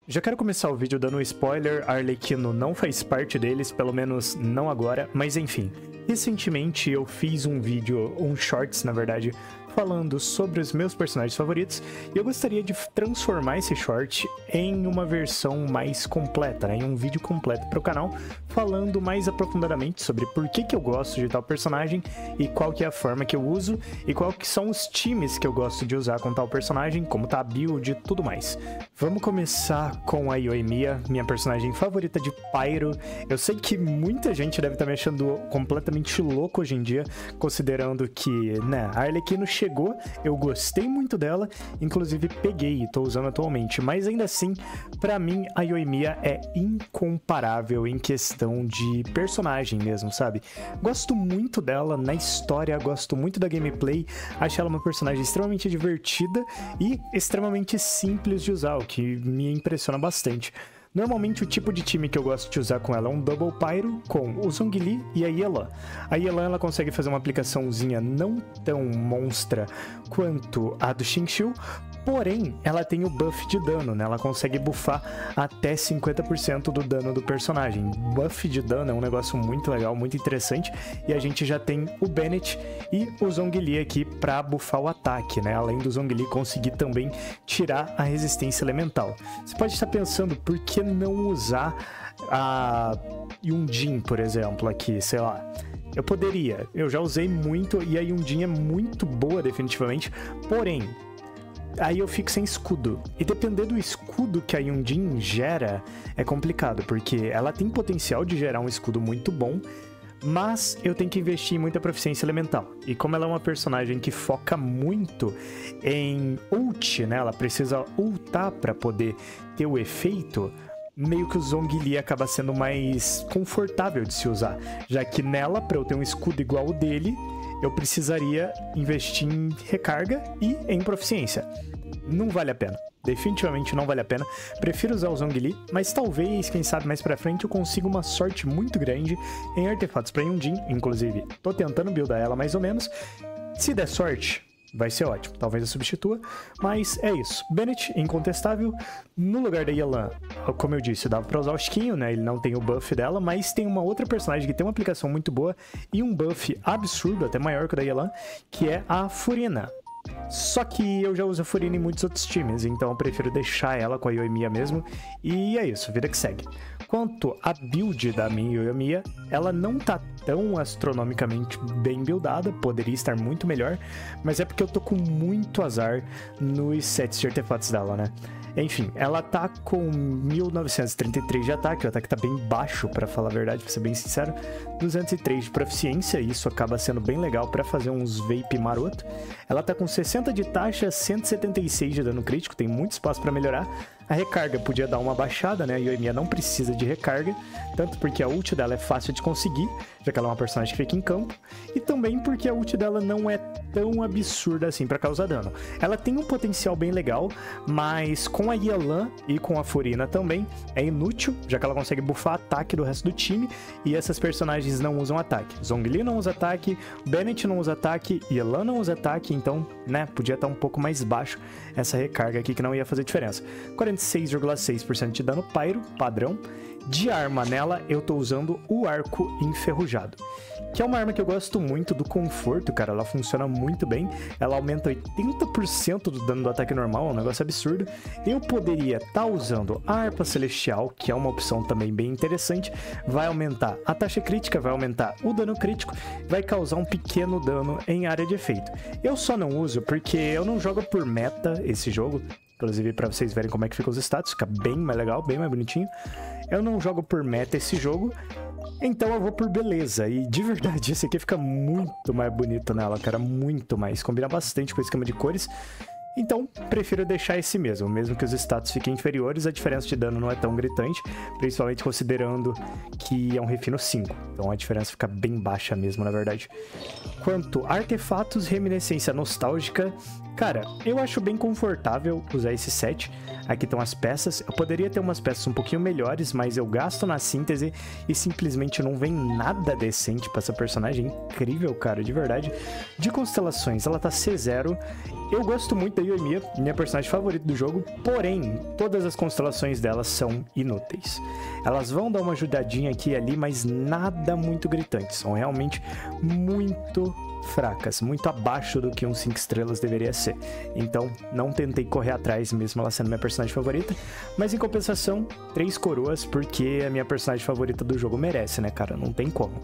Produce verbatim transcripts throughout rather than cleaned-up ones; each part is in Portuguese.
Já quero começar o vídeo dando um spoiler, a Arlequino não faz parte deles, pelo menos não agora, mas enfim. Recentemente eu fiz um vídeo, um shorts na verdade, falando sobre os meus personagens favoritos, e eu gostaria de transformar esse short em uma versão mais completa, né? Em um vídeo completo para o canal, falando mais aprofundadamente sobre por que que eu gosto de tal personagem, e qual que é a forma que eu uso, e qual que são os times que eu gosto de usar com tal personagem, como tá a build e tudo mais. Vamos começar com a Yoimiya, minha personagem favorita de Pyro. Eu sei que muita gente deve estar me achando completamente louco hoje em dia, considerando que, né, a Arlequino chegou, eu gostei muito dela, inclusive peguei e tô usando atualmente, mas ainda assim, pra mim, a Yoimiya é incomparável em questão de personagem mesmo, sabe? Gosto muito dela na história, gosto muito da gameplay, acho ela uma personagem extremamente divertida e extremamente simples de usar, o que me impressiona bastante. Normalmente o tipo de time que eu gosto de usar com ela é um Double Pyro com o Zhongli e a Yelan. A Yelan ela consegue fazer uma aplicaçãozinha não tão monstra quanto a do Xingqiu, porém ela tem o buff de dano, né? Ela consegue buffar até cinquenta por cento do dano do personagem. Buff de dano é um negócio muito legal, muito interessante, e a gente já tem o Bennett e o Zhongli aqui para buffar o ataque, né? Além do Zhongli conseguir também tirar a resistência elemental. Você pode estar pensando, por que não usar a Yunjin, por exemplo, aqui, sei lá. Eu poderia, eu já usei muito e a Yunjin é muito boa definitivamente, porém, aí eu fico sem escudo. E depender do escudo que a Yunjin gera, é complicado, porque ela tem potencial de gerar um escudo muito bom, mas eu tenho que investir em muita proficiência elemental. E como ela é uma personagem que foca muito em ult, né? Ela precisa ultar para poder ter o efeito, meio que o Zhongli acaba sendo mais confortável de se usar, já que nela, para eu ter um escudo igual o dele, eu precisaria investir em recarga e em proficiência. Não vale a pena. Definitivamente não vale a pena. Prefiro usar o Zhongli, mas talvez, quem sabe mais pra frente, eu consiga uma sorte muito grande em artefatos pra Yunjin. Inclusive, tô tentando buildar ela mais ou menos. Se der sorte, vai ser ótimo. Talvez eu substitua, mas é isso. Bennett, incontestável. No lugar da Yelan, como eu disse, dava pra usar o Chiquinho, né? Ele não tem o buff dela, mas tem uma outra personagem que tem uma aplicação muito boa e um buff absurdo, até maior que o da Yelan, que é a Furina. Só que eu já uso a Furina em muitos outros times, então eu prefiro deixar ela com a Yoimiya mesmo. E é isso, vida que segue. Quanto à build da minha Yoimiya, ela não tá tão astronomicamente bem buildada, poderia estar muito melhor, mas é porque eu tô com muito azar nos sets de artefatos dela, né? Enfim, ela tá com mil novecentos e trinta e três de ataque, o ataque tá bem baixo, pra falar a verdade, pra ser bem sincero, duzentos e três de proficiência, e isso acaba sendo bem legal pra fazer uns vape maroto. Ela tá com sessenta de taxa, cento e setenta e seis de dano crítico, tem muito espaço pra melhorar. A recarga podia dar uma baixada, né? A Yoimiya não precisa de recarga, tanto porque a ult dela é fácil de conseguir, já que ela é uma personagem que fica em campo, e também porque a ult dela não é tão absurda assim pra causar dano. Ela tem um potencial bem legal, mas com a Yelan e com a Furina também é inútil, já que ela consegue buffar ataque do resto do time, e essas personagens não usam ataque. Zhongli não usa ataque, Bennett não usa ataque, Yelan não usa ataque, então, né, podia estar um pouco mais baixo essa recarga aqui que não ia fazer diferença. quarenta e seis vírgula seis por cento de dano Pyro, padrão. De arma nela, eu tô usando o arco enferrujado, que é uma arma que eu gosto muito do conforto, cara. Ela funciona muito bem, ela aumenta oitenta por cento do dano do ataque normal, é um negócio absurdo. Eu poderia estar tá usando a harpa celestial, que é uma opção também bem interessante, vai aumentar a taxa crítica, vai aumentar o dano crítico, vai causar um pequeno dano em área de efeito. Eu só não uso porque eu não jogo por meta esse jogo, inclusive para vocês verem como é que fica os status, fica bem mais legal, bem mais bonitinho. Eu não jogo por meta esse jogo, então eu vou por beleza. E de verdade, esse aqui fica muito mais bonito nela, cara, muito mais. Combina bastante com o esquema de cores. Então, prefiro deixar esse mesmo. Mesmo que os status fiquem inferiores, a diferença de dano não é tão gritante, principalmente considerando que é um refino cinco. Então a diferença fica bem baixa mesmo, na verdade. Quanto a artefatos, reminiscência nostálgica, cara, eu acho bem confortável usar esse set. Aqui estão as peças. Eu poderia ter umas peças um pouquinho melhores, mas eu gasto na síntese e simplesmente não vem nada decente pra essa personagem. Incrível, cara, de verdade. De constelações, ela tá C zero. Eu gosto muito da Yoimiya, minha personagem favorita do jogo, porém, todas as constelações delas são inúteis. Elas vão dar uma ajudadinha aqui e ali, mas nada muito gritante. São realmente muito fracas, muito abaixo do que um cinco estrelas deveria ser. Então, não tentei correr atrás, mesmo ela sendo minha personagem favorita. Mas, em compensação, três coroas, porque a minha personagem favorita do jogo merece, né, cara? Não tem como.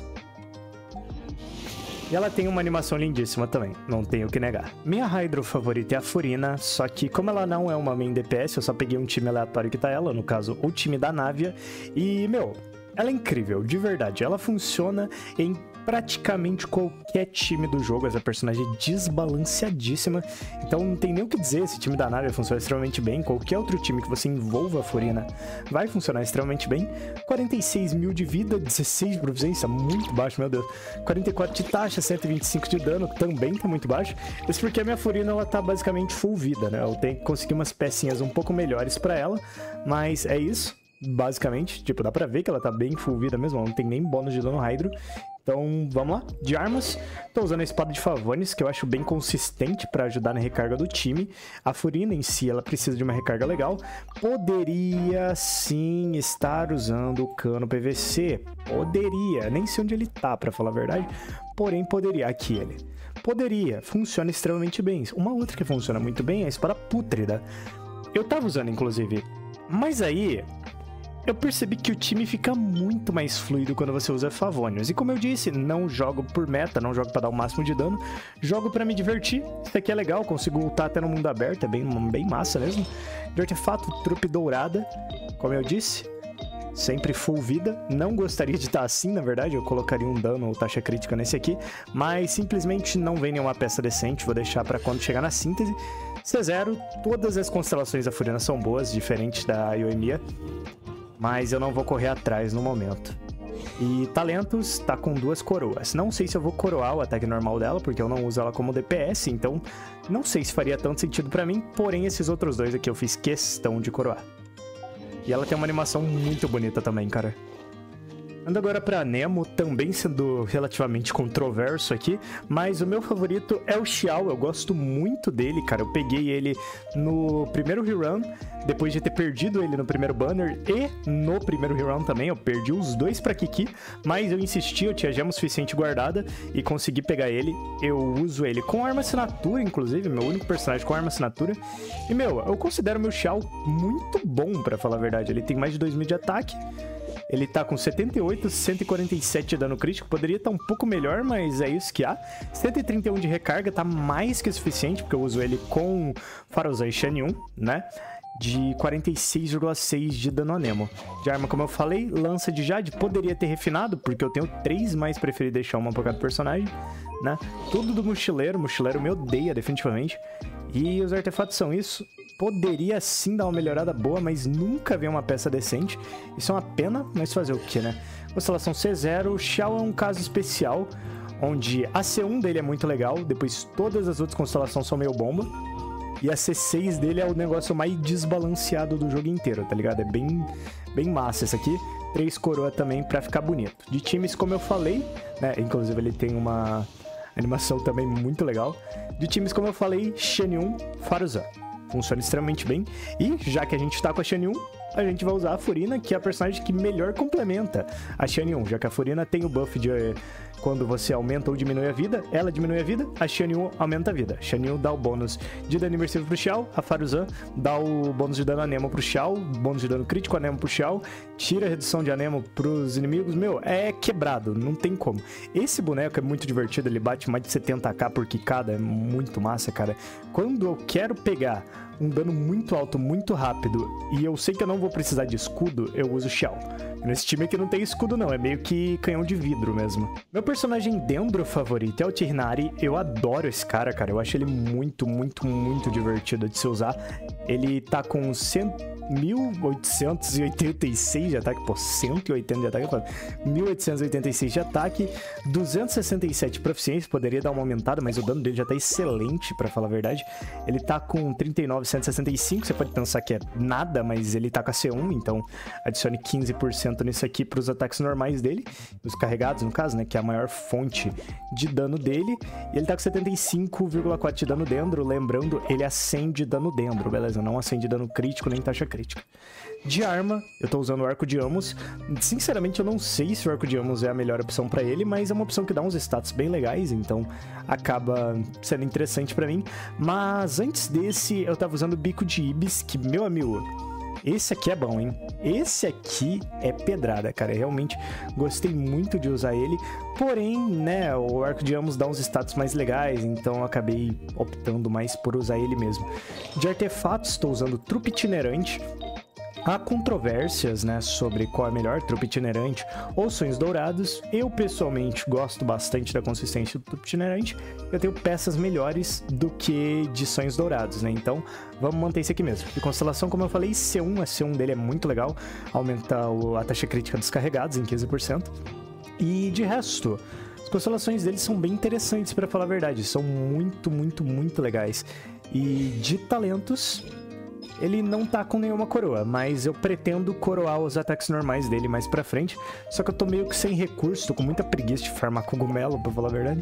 E ela tem uma animação lindíssima também, não tenho o que negar. Minha Hydro favorita é a Furina, só que como ela não é uma main D P S, eu só peguei um time aleatório que tá ela, no caso, o time da Navia. E, meu, ela é incrível, de verdade. Ela funciona em praticamente qualquer time do jogo. Essa personagem é desbalanceadíssima, então não tem nem o que dizer. Esse time da Navia funciona extremamente bem. Qualquer outro time que você envolva a Furina vai funcionar extremamente bem. quarenta e seis mil de vida, dezesseis de proficiência, muito baixo, meu Deus. quarenta e quatro de taxa, cento e vinte e cinco de dano, também tá muito baixo. Isso porque a minha Furina, ela tá basicamente full vida, né? Eu tenho que conseguir umas pecinhas um pouco melhores pra ela, mas é isso. Basicamente, tipo, dá pra ver que ela tá bem full vida mesmo, ela não tem nem bônus de dano Hydro. Então, vamos lá. De armas, tô usando a espada de Favonius, que eu acho bem consistente pra ajudar na recarga do time. A Furina em si, ela precisa de uma recarga legal. Poderia, sim, estar usando o cano P V C. Poderia. Nem sei onde ele tá, pra falar a verdade. Porém, poderia. Aqui ele. Poderia. Funciona extremamente bem. Uma outra que funciona muito bem é a espada Pútrida. Eu tava usando, inclusive. Mas aí, eu percebi que o time fica muito mais fluido quando você usa Favonius. E como eu disse, não jogo por meta, não jogo pra dar o máximo de dano. Jogo pra me divertir. Isso aqui é legal, consigo ultar até no mundo aberto, é bem, bem massa mesmo. De artefato, trupe dourada, como eu disse. Sempre full vida. Não gostaria de estar assim, na verdade. Eu colocaria um dano ou taxa crítica nesse aqui. Mas simplesmente não vem nenhuma peça decente. Vou deixar pra quando chegar na síntese. C zero, todas as constelações da Furina são boas, diferente da Yoimiya. Mas eu não vou correr atrás no momento. E talentos, tá com duas coroas. Não sei se eu vou coroar o ataque normal dela, porque eu não uso ela como D P S, então não sei se faria tanto sentido pra mim, porém esses outros dois aqui eu fiz questão de coroar. E ela tem uma animação muito bonita também, cara. Ando agora pra Nemo, também sendo relativamente controverso aqui, mas o meu favorito é o Xiao. Eu gosto muito dele, cara. Eu peguei ele no primeiro rerun, depois de ter perdido ele no primeiro banner e no primeiro rerun também. Eu perdi os dois pra Kiki, mas eu insisti, eu tinha gema suficiente guardada e consegui pegar ele. Eu uso ele com arma assinatura, inclusive, meu único personagem com arma assinatura. E, meu, eu considero meu Xiao muito bom, pra falar a verdade. Ele tem mais de dois mil de ataque. Ele tá com setenta e oito, cento e quarenta e sete de dano crítico. Poderia estar um pouco melhor, mas é isso que há. cento e trinta e um de recarga, tá mais que suficiente, porque eu uso ele com Faruzan e Xianyun, né? De quarenta e seis vírgula seis de dano a Nemo. De arma, como eu falei, lança de Jade. Poderia ter refinado, porque eu tenho três mais, preferi deixar uma por cada personagem, né? Tudo do mochileiro. Mochileiro me odeia, definitivamente. E os artefatos são isso. Poderia sim dar uma melhorada boa, mas nunca vem uma peça decente. Isso é uma pena, mas fazer o que, né? Constelação C zero, o Xiao é um caso especial, onde a C um dele é muito legal, depois todas as outras constelações são meio bomba. E a C seis dele é o negócio mais desbalanceado do jogo inteiro, tá ligado? É bem, bem massa esse aqui. Três coroa também pra ficar bonito. De times, como eu falei, né? Inclusive ele tem uma animação também muito legal. De times, como eu falei, Xianyun, Faruzan. Funciona extremamente bem. E, já que a gente tá com a Xianyun, a gente vai usar a Furina, que é a personagem que melhor complementa a Xianyun, já que a Furina tem o buff de quando você aumenta ou diminui a vida, ela diminui a vida, a Xianyun aumenta a vida. Xianyun dá o bônus de dano imersivo pro Xiao, a Faruzan dá o bônus de dano a Nemo pro Xiao, bônus de dano crítico a Nemo pro Xiao, tira a redução de Anemo pros inimigos. Meu, é quebrado, não tem como. Esse boneco é muito divertido, ele bate mais de setenta k por quicada, é muito massa, cara. Quando eu quero pegar um dano muito alto, muito rápido, e eu sei que eu não vou precisar de escudo, eu uso Xiao. Nesse time aqui não tem escudo não, é meio que canhão de vidro mesmo. Meu personagem Dendro favorito é o Tighnari. Eu adoro esse cara, cara. Eu acho ele muito, muito, muito divertido de se usar. Ele tá com mil oitocentos e oitenta e seis de ataque, pô, cento e oitenta de ataque, mil oitocentos e oitenta e seis de ataque, duzentos e sessenta e sete de proficiência, poderia dar uma aumentada, mas o dano dele já tá excelente, pra falar a verdade. Ele tá com trinta e nove, cento e sessenta e cinco, você pode pensar que é nada, mas ele tá com a C um, então adicione quinze por cento cento nisso aqui para os ataques normais dele, os carregados no caso, né, que é a maior fonte de dano dele. E ele tá com setenta e cinco vírgula quatro de dano dendro, lembrando, ele acende dano dendro, beleza? Não acende dano crítico nem taxa crítica. De arma, eu tô usando o Arco de Amos. Sinceramente, eu não sei se o Arco de Amos é a melhor opção pra ele, mas é uma opção que dá uns status bem legais, então acaba sendo interessante pra mim. Mas antes desse, eu tava usando o Bico de Ibis, que, meu amigo, esse aqui é bom, hein? Esse aqui é pedrada, cara. Eu realmente gostei muito de usar ele. Porém, né, o Arco de Amos dá uns status mais legais, então eu acabei optando mais por usar ele mesmo. De artefatos, estou usando Trupe Itinerante. Há controvérsias, né, sobre qual é melhor, Trupe Itinerante ou Sonhos Dourados. Eu, pessoalmente, gosto bastante da consistência do Trupe Itinerante. Eu tenho peças melhores do que de Sonhos Dourados, né? Então, vamos manter isso aqui mesmo. De constelação, como eu falei, C um, a C um dele é muito legal. Aumenta a taxa crítica dos carregados em quinze por cento. E, de resto, as constelações dele são bem interessantes, pra falar a verdade. São muito, muito, muito legais. E de talentos, ele não tá com nenhuma coroa, mas eu pretendo coroar os ataques normais dele mais pra frente. Só que eu tô meio que sem recurso, tô com muita preguiça de farmar cogumelo, pra falar a verdade.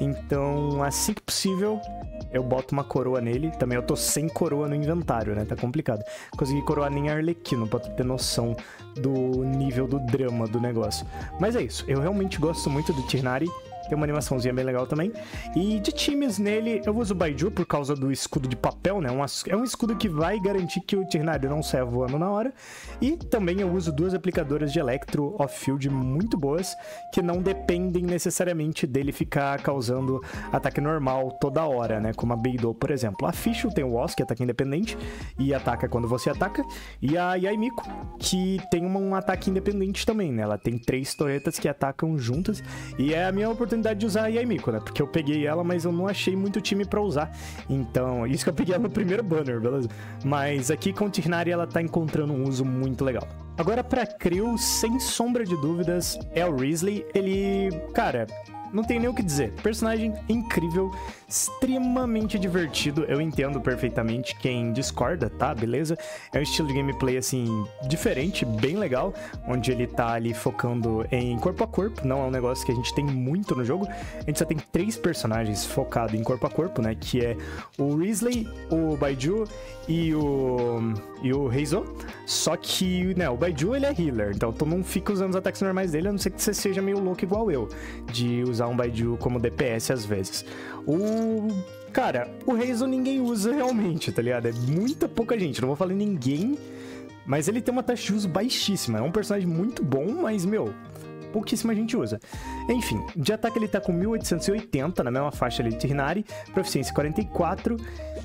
Então, assim que possível, eu boto uma coroa nele. Também eu tô sem coroa no inventário, né? Tá complicado. Consegui coroar nem Arlequino, pra tu ter noção do nível do drama do negócio. Mas é isso, eu realmente gosto muito do Tighnari. Tem uma animaçãozinha bem legal também. E de times nele, eu uso o Baiju por causa do escudo de papel, né? Um, é um escudo que vai garantir que o Tighnari não saia voando na hora. E também eu uso duas aplicadoras de Electro off-field muito boas, que não dependem necessariamente dele ficar causando ataque normal toda hora, né? Como a Beidou, por exemplo. A Fischl tem o Oz, que é ataque independente e ataca quando você ataca. E a Yaimiko, que tem um ataque independente também, né? Ela tem três torretas que atacam juntas. E é a minha oportunidade de usar a Yaimiko, né? Porque eu peguei ela, mas eu não achei muito time pra usar. Então, isso que eu peguei ela no primeiro banner, beleza? Mas aqui com o Tighnari ela tá encontrando um uso muito legal. Agora pra Creel, sem sombra de dúvidas, é o Wriothesley. Ele, cara, não tem nem o que dizer. Personagem incrível, extremamente divertido. Eu entendo perfeitamente quem discorda, tá? Beleza? É um estilo de gameplay, assim, diferente, bem legal, onde ele tá ali focando em corpo a corpo. Não é um negócio que a gente tem muito no jogo. A gente só tem três personagens focados em corpo a corpo, né? Que é o Wriothesley, o Baiju e o... e o Heizo. Só que, né, o Baiju, ele é healer, então tu não fica usando os ataques normais dele, a não ser que você seja meio louco igual eu, de usar um Baiju como D P S às vezes. O... cara, o Heizo ninguém usa realmente, tá ligado? É muita pouca gente, não vou falar ninguém, mas ele tem uma taxa de uso baixíssima. É um personagem muito bom, mas, meu, pouquíssima gente usa. Enfim, de ataque ele tá com mil oitocentos e oitenta, na mesma faixa ali de Tighnari, proficiência quarenta e quatro,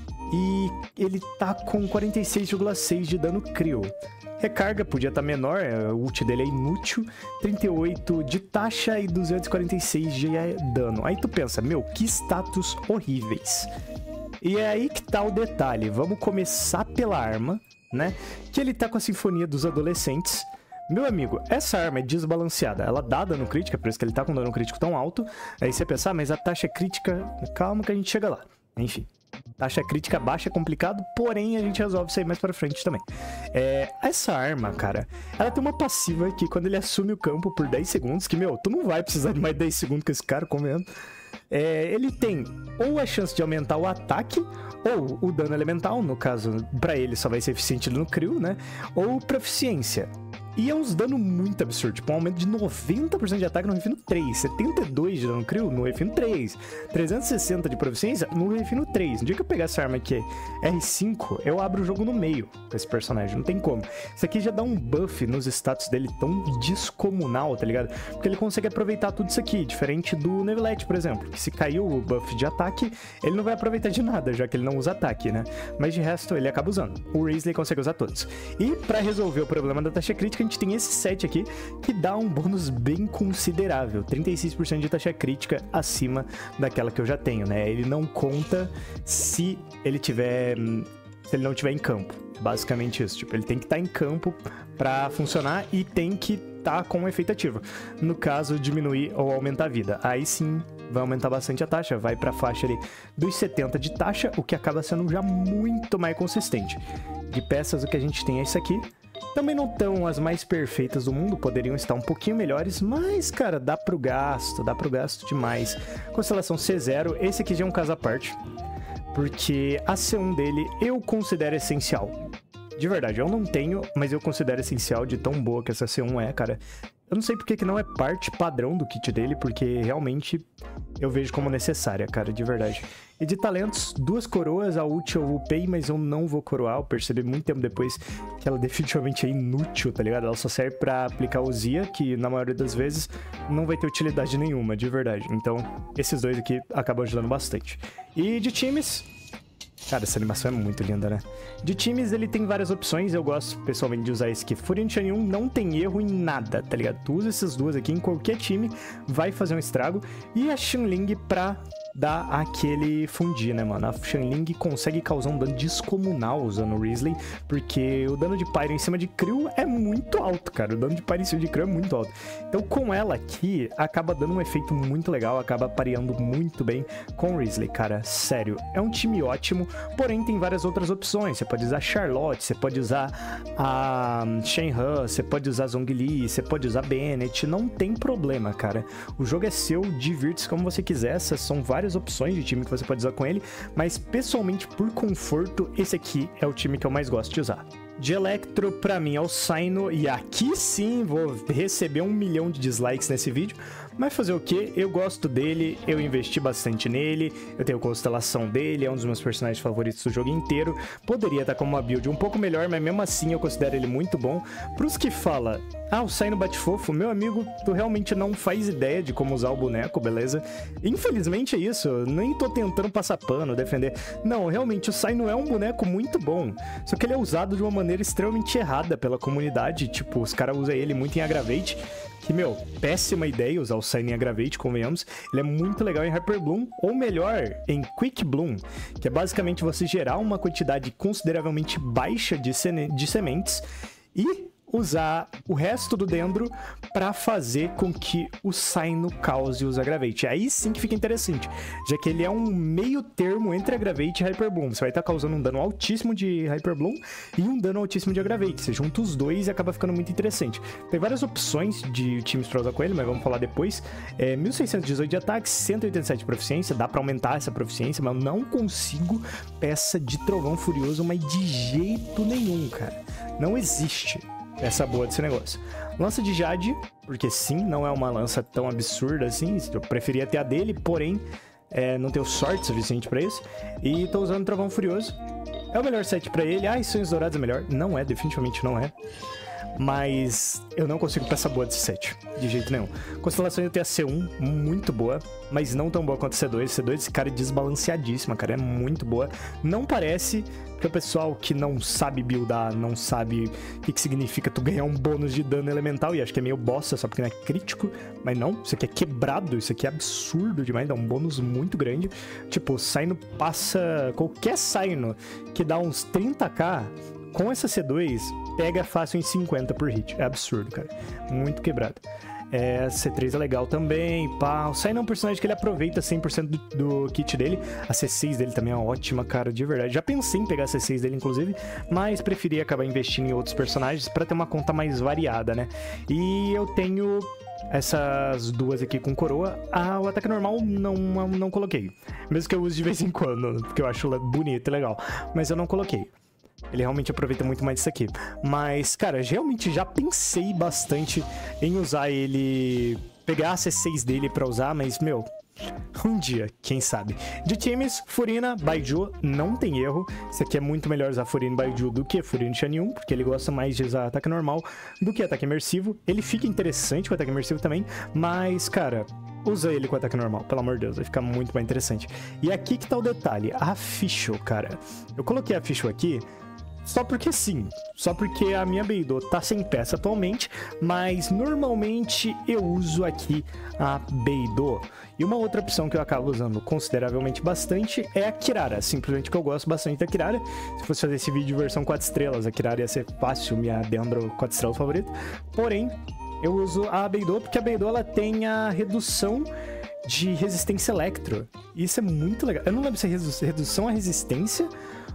e ele tá com quarenta e seis vírgula seis de dano Creel. Recarga podia estar menor, o ult dele é inútil, trinta e oito de taxa e duzentos e quarenta e seis de dano. Aí tu pensa, meu, que status horríveis. E é aí que tá o detalhe, vamos começar pela arma, né? Que ele tá com a Sinfonia dos Adolescentes. Meu amigo, essa arma é desbalanceada, ela dá dano crítico, por isso que ele tá com dano crítico tão alto. Aí você pensa, ah, mas a taxa crítica, calma que a gente chega lá. Enfim. Taxa crítica baixa é complicado, porém a gente resolve isso aí mais pra frente também. É, essa arma, cara, ela tem uma passiva que quando ele assume o campo por dez segundos, que, meu, tu não vai precisar de mais dez segundos com esse cara comendo. É, ele tem ou a chance de aumentar o ataque, ou o dano elemental, no caso, pra ele só vai ser eficiente no Creel, né? Ou proficiência. E é uns dano muito absurdo, tipo um aumento de noventa por cento de ataque no refino três, setenta e dois de dano Creel no refino três, trezentos e sessenta de proficiência no refino três. No dia que eu pegar essa arma aqui, R cinco, eu abro o jogo no meio com esse personagem, não tem como. Isso aqui já dá um buff nos status dele tão descomunal, tá ligado? Porque ele consegue aproveitar tudo isso aqui, diferente do Neuvillette, por exemplo, que se caiu o buff de ataque, ele não vai aproveitar de nada, já que ele não usa ataque, né? Mas de resto, ele acaba usando. O Wriothesley consegue usar todos. E pra resolver o problema da taxa crítica, a gente tem esse set aqui, que dá um bônus bem considerável, trinta e seis por cento de taxa crítica acima daquela que eu já tenho, né? Ele não conta se ele tiver, se ele não tiver em campo, basicamente isso, tipo, ele tem que estar em campo pra funcionar e tem que estar com um efeito ativo, no caso, diminuir ou aumentar a vida, aí sim vai aumentar bastante a taxa, vai pra faixa ali dos setenta de taxa, o que acaba sendo já muito mais consistente. De peças, o que a gente tem é isso aqui. Também não estão as mais perfeitas do mundo, poderiam estar um pouquinho melhores, mas, cara, dá pro gasto, dá pro gasto demais. Constelação C zero, esse aqui já é um caso à parte, porque a C um dele eu considero essencial. De verdade, eu não tenho, mas eu considero essencial de tão boa que essa C um é, cara. Eu não sei porque que não é parte padrão do kit dele, porque realmente eu vejo como necessária, cara, de verdade. E de talentos, duas coroas, a ult eu upei, mas eu não vou coroar. Eu percebi muito tempo depois que ela definitivamente é inútil, tá ligado? Ela só serve pra aplicar o Zia, que na maioria das vezes não vai ter utilidade nenhuma, de verdade. Então, esses dois aqui acabam ajudando bastante. E de times... Cara, essa animação é muito linda, né? De times, ele tem várias opções. Eu gosto, pessoalmente, de usar esse aqui. Fúria de Xianyun não tem erro em nada, tá ligado? Tu usa essas duas aqui em qualquer time, vai fazer um estrago. E a Xiangling pra dar aquele fundir, né, mano? A Xiangling consegue causar um dano descomunal usando o Wriothesley, porque o dano de Pyro em cima de Crio é muito alto, cara. O dano de Pyro em cima de Crio é muito alto. Então, com ela aqui, acaba dando um efeito muito legal, acaba pareando muito bem com o Wriothesley, cara. Sério, é um time ótimo, porém tem várias outras opções. Você pode usar Charlotte, você pode usar a Shenhe, você pode usar Zhongli, você pode usar Bennett, não tem problema, cara. O jogo é seu, divirta-se como você quiser, essas são várias opções de time que você pode usar com ele, mas pessoalmente, por conforto, esse aqui é o time que eu mais gosto de usar. De Electro, pra mim, é o Cyno, e aqui sim vou receber um milhão de dislikes nesse vídeo, mas fazer o que? Eu gosto dele, eu investi bastante nele, eu tenho constelação dele, é um dos meus personagens favoritos do jogo inteiro, poderia estar com uma build um pouco melhor, mas mesmo assim eu considero ele muito bom. Pros que fala, ah, o Cyno bate fofo, meu amigo, tu realmente não faz ideia de como usar o boneco, beleza? Infelizmente é isso, eu nem tô tentando passar pano, defender. Não, realmente o Cyno é um boneco muito bom, só que ele é usado de uma maneira extremamente errada pela comunidade, tipo, os caras usam ele muito em Aggravate, que, meu, péssima ideia usar o Cyno em Aggravate, convenhamos. Ele é muito legal em Hyper Bloom, ou melhor, em Quick Bloom, que é basicamente você gerar uma quantidade consideravelmente baixa de, de sementes e usar o resto do dendro para fazer com que o Cyno cause os Aggravate. Aí sim que fica interessante, já que ele é um meio termo entre Aggravate e Hyper Bloom. Você vai estar causando um dano altíssimo de Hyper Bloom e um dano altíssimo de Aggravate. Você junta os dois e acaba ficando muito interessante. Tem várias opções de times para usar com ele, mas vamos falar depois. É, mil seiscentos e dezoito de ataque, cento e oitenta e sete de proficiência, dá para aumentar essa proficiência, mas eu não consigo peça de Trovão Furioso, mas de jeito nenhum, cara. Não existe essa boa desse negócio. Lança de Jade, porque sim, não é uma lança tão absurda assim, eu preferia ter a dele, porém é, não tenho sorte suficiente pra isso, e tô usando Trovão Furioso. É o melhor set pra ele. Ah, Sonhos Dourados é melhor? Não é, definitivamente não é. Mas eu não consigo peça boa desse set, de jeito nenhum. Constelação eu tenho a C um, muito boa, mas não tão boa quanto a C dois. C dois, esse cara é desbalanceadíssima, cara, é muito boa. Não parece, porque o pessoal que não sabe buildar, não sabe o que, que significa tu ganhar um bônus de dano elemental, e acho que é meio bosta só porque não é crítico, mas não, isso aqui é quebrado, isso aqui é absurdo demais, dá um bônus muito grande. Tipo, o Cyno passa, qualquer Cyno que dá uns trinta k, com essa C dois, pega fácil em cinquenta por hit. É absurdo, cara. Muito quebrado. É, C três é legal também, pá. O Cyno é um personagem que ele aproveita cem por cento do, do kit dele. A C seis dele também é ótima, cara, de verdade. Já pensei em pegar a C seis dele, inclusive, mas preferi acabar investindo em outros personagens pra ter uma conta mais variada, né? E eu tenho essas duas aqui com coroa. Ah, o ataque normal não, não coloquei. Mesmo que eu use de vez em quando, porque eu acho bonito e legal. Mas eu não coloquei. Ele realmente aproveita muito mais disso aqui. Mas, cara, realmente já pensei bastante em usar ele... Pegar a C seis dele pra usar, mas, meu... Um dia, quem sabe. De times, Furina, Baiju, não tem erro. Isso aqui é muito melhor usar Furina e Baiju do que Furina e Xianyun, porque ele gosta mais de usar ataque normal do que ataque imersivo. Ele fica interessante com ataque imersivo também, mas, cara... Usa ele com ataque normal, pelo amor de Deus, vai ficar muito mais interessante. E aqui que tá o detalhe, a Fischl, cara. Eu coloquei a Fischl aqui só porque sim, só porque a minha Beidou tá sem peça atualmente, mas normalmente eu uso aqui a Beidou. E uma outra opção que eu acabo usando consideravelmente bastante é a Kirara, simplesmente que eu gosto bastante da Kirara. Se fosse fazer esse vídeo versão quatro estrelas, a Kirara ia ser fácil, minha Dendro quatro estrelas favorita. Porém, eu uso a Beidou porque a Beidou ela tem a redução de resistência electro. E isso é muito legal. Eu não lembro se é redu redução à resistência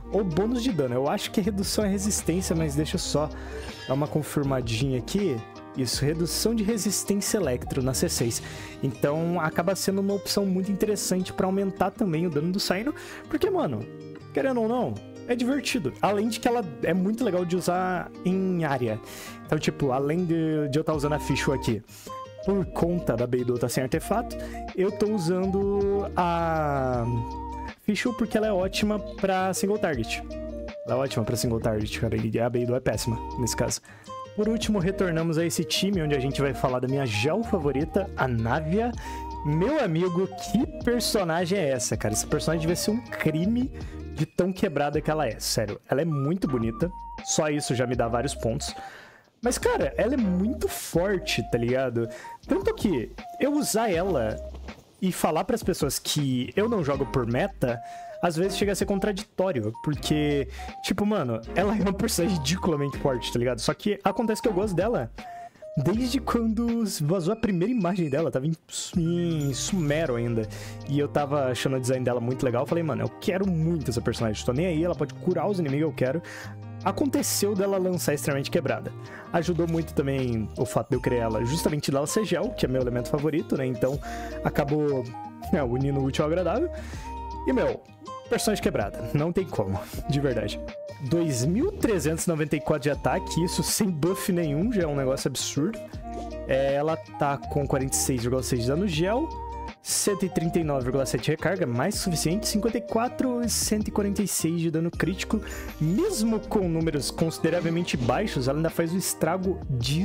ou bônus de dano. Eu acho que é redução é resistência, mas deixa eu só dar uma confirmadinha aqui. Isso, redução de resistência electro na C seis. Então acaba sendo uma opção muito interessante para aumentar também o dano do Cyno, porque, mano, querendo ou não, é divertido. Além de que ela é muito legal de usar em área. Então, tipo, além de, de eu estar usando a Fischl aqui, por conta da Beidou estar sem artefato, eu tô usando a Fischl porque ela é ótima pra single target. Ela é ótima pra single target, cara, e a Beidou é péssima nesse caso. Por último, retornamos a esse time onde a gente vai falar da minha gel favorita, a Navia. Meu amigo, que personagem é essa, cara? Essa personagem devia ser um crime de tão quebrada que ela é. Sério, ela é muito bonita. Só isso já me dá vários pontos. Mas, cara, ela é muito forte, tá ligado? Tanto que eu usar ela e falar pras pessoas que eu não jogo por meta, às vezes chega a ser contraditório, porque, tipo, mano, ela é uma personagem ridiculamente forte, tá ligado? Só que acontece que eu gosto dela desde quando vazou a primeira imagem dela, tava em, em Sumero ainda, e eu tava achando o design dela muito legal, eu falei, mano, eu quero muito essa personagem, tô nem aí, ela pode curar os inimigos, eu quero. Aconteceu dela lançar extremamente quebrada. Ajudou muito também o fato de eu criar ela justamente dela ser gel, que é meu elemento favorito, né? Então, acabou é, unindo o útil ao agradável. E, meu, personagem quebrada. Não tem como, de verdade. dois mil trezentos e noventa e quatro de ataque, isso sem buff nenhum, já é um negócio absurdo. É, ela tá com quarenta e seis vírgula seis de dano gel, cento e trinta e nove vírgula sete de recarga, mais que suficiente, cinquenta e quatro e cento e quarenta e seis de dano crítico. Mesmo com números consideravelmente baixos, ela ainda faz um estrago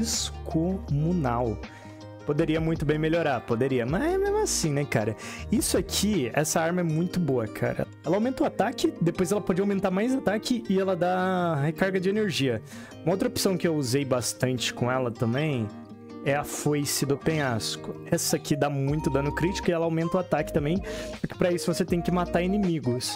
descomunal. Poderia muito bem melhorar, poderia, mas é mesmo assim, né, cara? Isso aqui, essa arma é muito boa, cara. Ela aumenta o ataque, depois ela pode aumentar mais ataque e ela dá recarga de energia. Uma outra opção que eu usei bastante com ela também é a Foice do Penhasco. Essa aqui dá muito dano crítico e ela aumenta o ataque também, porque pra isso você tem que matar inimigos.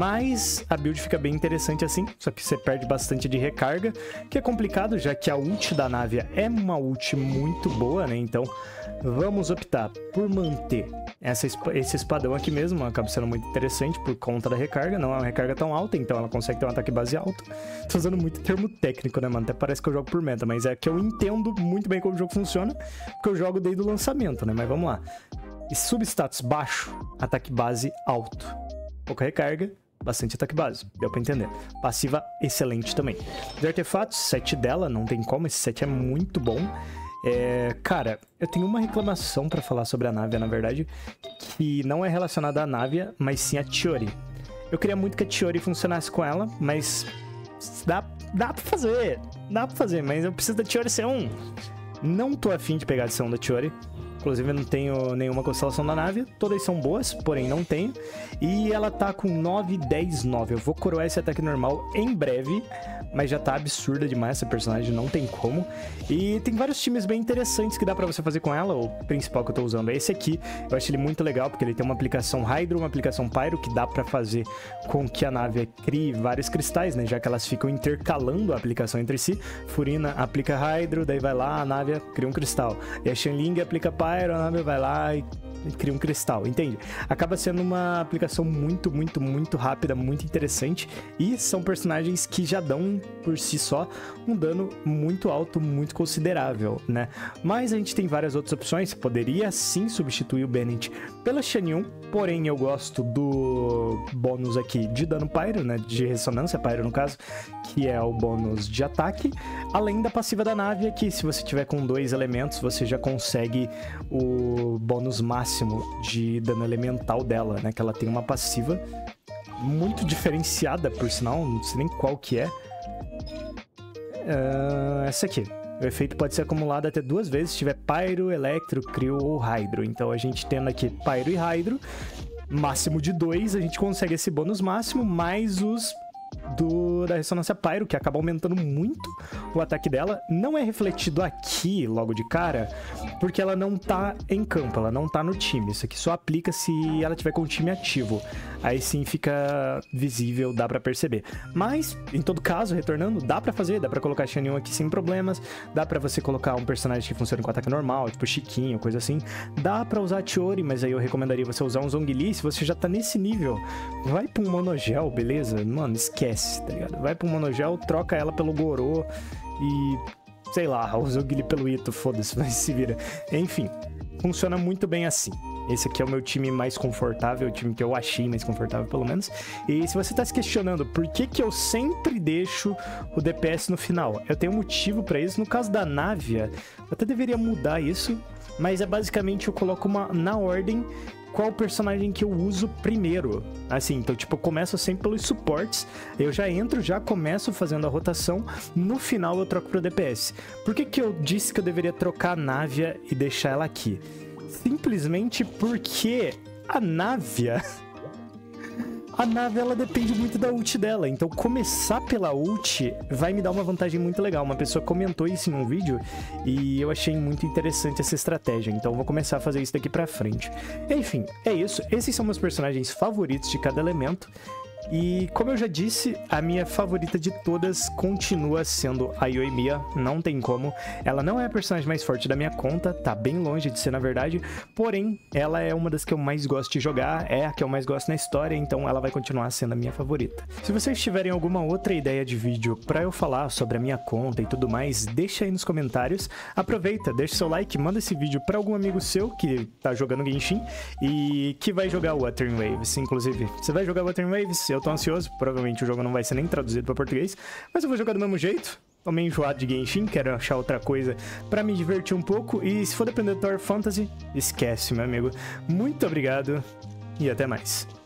Mas a build fica bem interessante assim, só que você perde bastante de recarga, que é complicado, já que a ult da Navia é uma ult muito boa, né? Então vamos optar por manter essa, esse espadão aqui mesmo, acaba sendo muito interessante por conta da recarga, não é uma recarga tão alta, então ela consegue ter um ataque base alto. Tô usando muito termo técnico, né, mano? Até parece que eu jogo por meta, mas é que eu entendo muito bem como o jogo funciona, porque eu jogo desde o lançamento, né? Mas vamos lá. E substatus baixo, ataque base alto. Pouca recarga, bastante ataque base, deu pra entender. Passiva excelente também. De artefatos, sete dela, não tem como, esse sete é muito bom. É, cara, eu tenho uma reclamação pra falar sobre a Navia, na verdade, que não é relacionada à Navia, mas sim a Chiori. Eu queria muito que a Chiori funcionasse com ela, mas dá, dá pra fazer, dá pra fazer, mas eu preciso da Chiori C um. Não tô afim de pegar a adição da Chiori. Inclusive eu não tenho nenhuma constelação da Navia. Todas são boas, porém não tenho. E ela tá com nove, dez, nove. Eu vou coroar esse ataque normal em breve, mas já tá absurda demais essa personagem, não tem como. E tem vários times bem interessantes que dá pra você fazer com ela. O principal que eu tô usando é esse aqui. Eu acho ele muito legal, porque ele tem uma aplicação Hydro, uma aplicação Pyro, que dá pra fazer com que a Navia crie vários cristais, né? Já que elas ficam intercalando a aplicação entre si. Furina aplica Hydro, daí vai lá, a Navia cria um cristal. E a Xianling aplica Pyro, a Navia vai lá e cria um cristal, entende? Acaba sendo uma aplicação muito, muito, muito rápida, muito interessante, e são personagens que já dão, por si só, um dano muito alto, muito considerável, né? Mas a gente tem várias outras opções, poderia sim substituir o Bennett pela Xianyun, porém eu gosto do bônus aqui de dano Pyro, né? De ressonância Pyro no caso, que é o bônus de ataque, além da passiva da Navia, que se você tiver com dois elementos, você já consegue o bônus máximo de dano elemental dela, né? Que ela tem uma passiva muito diferenciada, por sinal, não sei nem qual que é. Uh, essa aqui. O efeito pode ser acumulado até duas vezes se tiver Pyro, Electro, Cryo ou Hydro. Então a gente tendo aqui Pyro e Hydro, máximo de dois, a gente consegue esse bônus máximo, mais os do, da ressonância Pyro, que acaba aumentando muito o ataque dela. Não é refletido aqui, logo de cara, porque ela não tá em campo, ela não tá no time. Isso aqui só aplica se ela tiver com o time ativo. Aí sim fica visível, dá pra perceber. Mas, em todo caso, retornando, dá pra fazer, dá pra colocar a Xianyun aqui sem problemas, dá pra você colocar um personagem que funciona com ataque normal, tipo Chiquinho, coisa assim. Dá pra usar a Chiori, mas aí eu recomendaria você usar um Zhongli. Se você já tá nesse nível, vai pra um Monogel, beleza? Mano, esquece. esquece, tá ligado? Vai pro Monogel, troca ela pelo Gorô e... sei lá, usa o Guile pelo Ito, foda-se, mas se vira. Enfim, funciona muito bem assim. Esse aqui é o meu time mais confortável, o time que eu achei mais confortável, pelo menos. E se você tá se questionando por que que eu sempre deixo o D P S no final, eu tenho um motivo pra isso. No caso da Navia, eu até deveria mudar isso, mas é basicamente eu coloco uma na ordem qual personagem que eu uso primeiro. Assim, então, tipo, eu começo sempre pelos suportes, eu já entro, já começo fazendo a rotação, no final eu troco pro D P S. Por que que eu disse que eu deveria trocar a Navia e deixar ela aqui? Simplesmente porque a Navia... A Navia, ela depende muito da ult dela, então começar pela ult vai me dar uma vantagem muito legal. Uma pessoa comentou isso em um vídeo e eu achei muito interessante essa estratégia, então eu vou começar a fazer isso daqui pra frente. Enfim, é isso. Esses são meus personagens favoritos de cada elemento. E, como eu já disse, a minha favorita de todas continua sendo a Yoimiya, não tem como. Ela não é a personagem mais forte da minha conta, tá bem longe de ser na verdade, porém, ela é uma das que eu mais gosto de jogar, é a que eu mais gosto na história, então ela vai continuar sendo a minha favorita. Se vocês tiverem alguma outra ideia de vídeo pra eu falar sobre a minha conta e tudo mais, deixa aí nos comentários. Aproveita, deixa seu like, manda esse vídeo pra algum amigo seu que tá jogando Genshin e que vai jogar Wuthering Waves, inclusive. Você vai jogar Wuthering Waves? Eu tô ansioso, provavelmente o jogo não vai ser nem traduzido para português, mas eu vou jogar do mesmo jeito. Tô meio enjoado de Genshin, quero achar outra coisa para me divertir um pouco, e se for depender do Tower Fantasy, esquece, meu amigo. Muito obrigado e até mais.